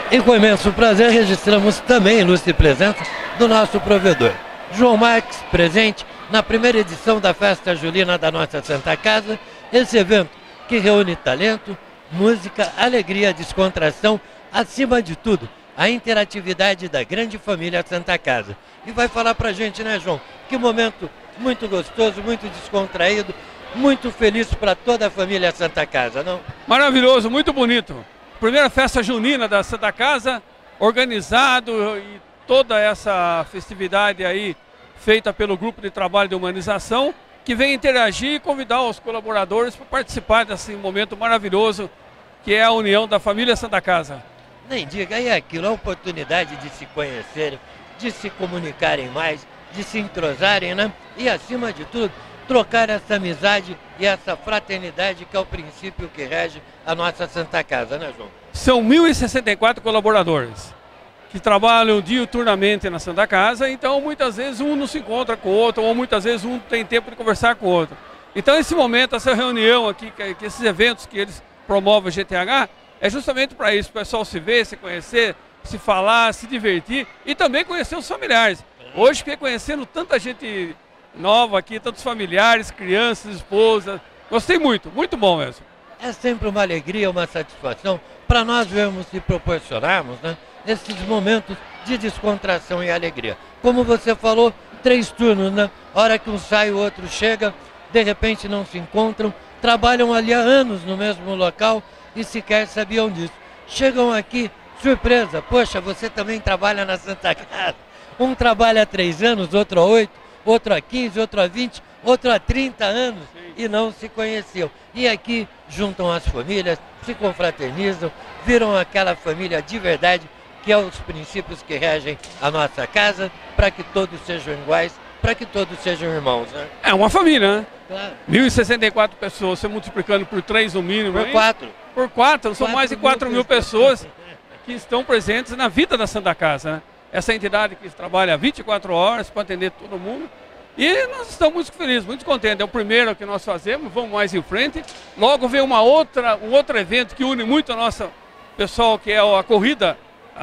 E com imenso prazer registramos também ilustre presença do nosso provedor, João Marques, presente na primeira edição da Festa Julina da nossa Santa Casa, esse evento que reúne talento, música, alegria, descontração, acima de tudo, a interatividade da grande família Santa Casa. E vai falar pra gente, né, João? Que momento muito gostoso, muito descontraído, muito feliz para toda a família Santa Casa, não? Maravilhoso, muito bonito. Primeira festa junina da Santa Casa, organizado e toda essa festividade aí feita pelo Grupo de Trabalho de Humanização, que vem interagir e convidar os colaboradores para participar desse momento maravilhoso que é a união da família Santa Casa. Nem diga, é aquilo, a oportunidade de se conhecerem, de se comunicarem mais, de se entrosarem, né? E acima de tudo, trocar essa amizade e essa fraternidade que é o princípio que rege a nossa Santa Casa, né, João? São 1.064 colaboradores que trabalham diuturnamente na Santa Casa, então muitas vezes um não se encontra com o outro, ou muitas vezes um tem tempo de conversar com o outro. Então esse momento, essa reunião aqui, que esses eventos que eles promovem o GTH, é justamente para isso, o pessoal se ver, se conhecer, se falar, se divertir e também conhecer os familiares. Hoje fiquei conhecendo tanta gente nova aqui, tantos familiares, crianças, esposas. Gostei muito, muito bom mesmo. É sempre uma alegria, uma satisfação para nós vermos e proporcionarmos, né, esses momentos de descontração e alegria. Como você falou, 3 turnos, né? Hora que um sai, o outro chega, de repente não se encontram, trabalham ali há anos no mesmo local e sequer sabiam disso. Chegam aqui, surpresa, poxa, você também trabalha na Santa Casa. Um trabalha há 3 anos, outro há 8, outro há 15, outro há 20, outro há 30 anos e não se conheciam. E aqui juntam as famílias, se confraternizam, viram aquela família de verdade, que é os princípios que regem a nossa casa, para que todos sejam iguais, para que todos sejam irmãos, né? É uma família, né? Claro. 1.064 pessoas, você multiplicando por 3 no mínimo. Por 4. Por 4, são mais de 4.000 pessoas que estão presentes na vida da Santa Casa, né? Essa entidade que trabalha 24 horas para atender todo mundo. E nós estamos muito felizes, muito contentes. É o primeiro que nós fazemos, vamos mais em frente. Logo vem um outro evento que une muito a nossa pessoal, que é a corrida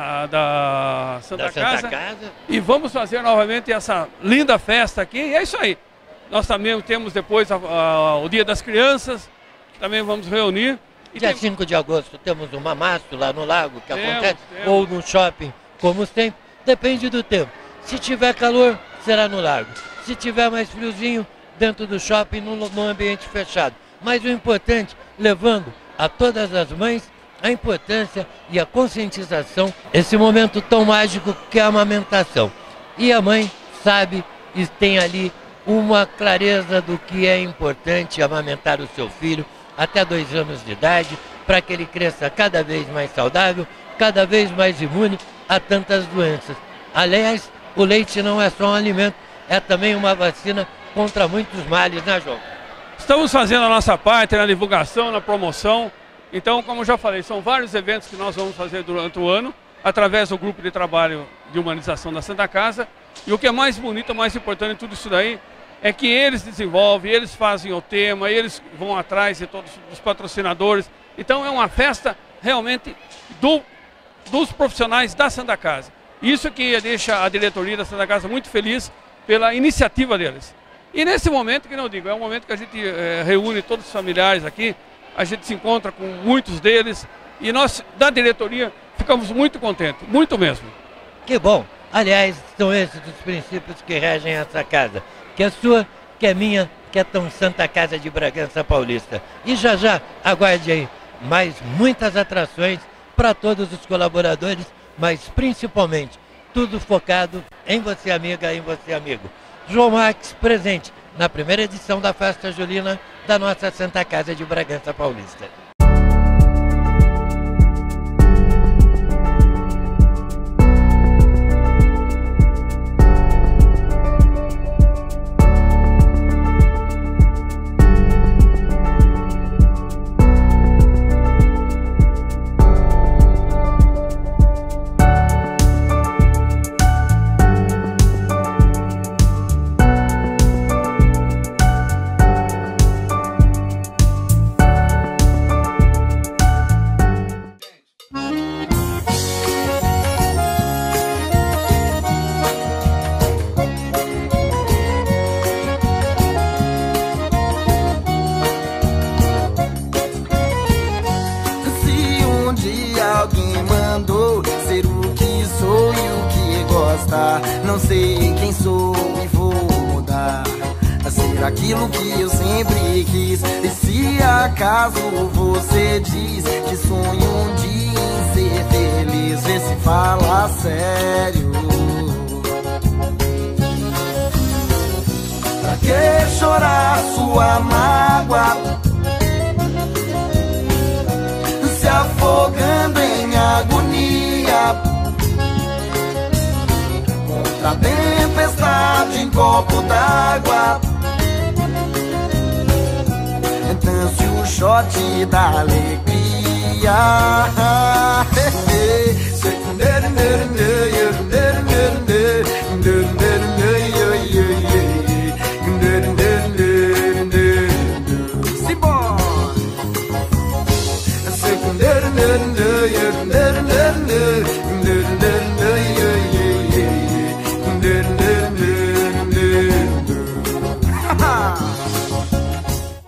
da Santa Casa. E vamos fazer novamente essa linda festa aqui. E é isso aí. Nós também temos depois o Dia das Crianças, que também vamos reunir. E Dia 5 de agosto temos o Mamasto lá no lago, que acontece, ou no shopping, como sempre. Depende do tempo. Se tiver calor, será no lago. Se tiver mais friozinho, dentro do shopping, no ambiente fechado. Mas o importante, levando a todas as mães a importância e a conscientização, esse momento tão mágico que é a amamentação. E a mãe sabe e tem ali uma clareza do que é importante amamentar o seu filho até 2 anos de idade, para que ele cresça cada vez mais saudável, cada vez mais imune a tantas doenças. Aliás, o leite não é só um alimento, é também uma vacina contra muitos males, né, João? Estamos fazendo a nossa parte na divulgação, na promoção. Então, como eu já falei, são vários eventos que nós vamos fazer durante o ano, através do Grupo de Trabalho de Humanização da Santa Casa. E o que é mais bonito, mais importante em tudo isso daí, é que eles desenvolvem, eles fazem o tema, eles vão atrás de todos os patrocinadores. Então é uma festa realmente dos profissionais da Santa Casa. Isso que deixa a diretoria da Santa Casa muito feliz pela iniciativa deles. E nesse momento, que não digo, é um momento que a gente reúne todos os familiares aqui, a gente se encontra com muitos deles e nós, da diretoria, ficamos muito contentes, muito mesmo. Que bom! Aliás, são esses os princípios que regem essa casa, que é sua, que é minha, que é tão Santa Casa de Bragança Paulista. E já já, aguarde aí, mais muitas atrações para todos os colaboradores, mas principalmente tudo focado em você, amiga, em você, amigo. João Marques, presente na primeira edição da Festa Julina da nossa Santa Casa de Bragança Paulista. mandou ser o que sou e o que gosta. Não sei quem sou e vou mudar a ser aquilo que eu sempre quis. E se acaso você diz que sonha um dia em ser feliz, vê se fala sério. Pra que chorar sua mágoa, se afogando em agonia contra a tempestade em copo d'água? Dance o shot da alegria. Simbora!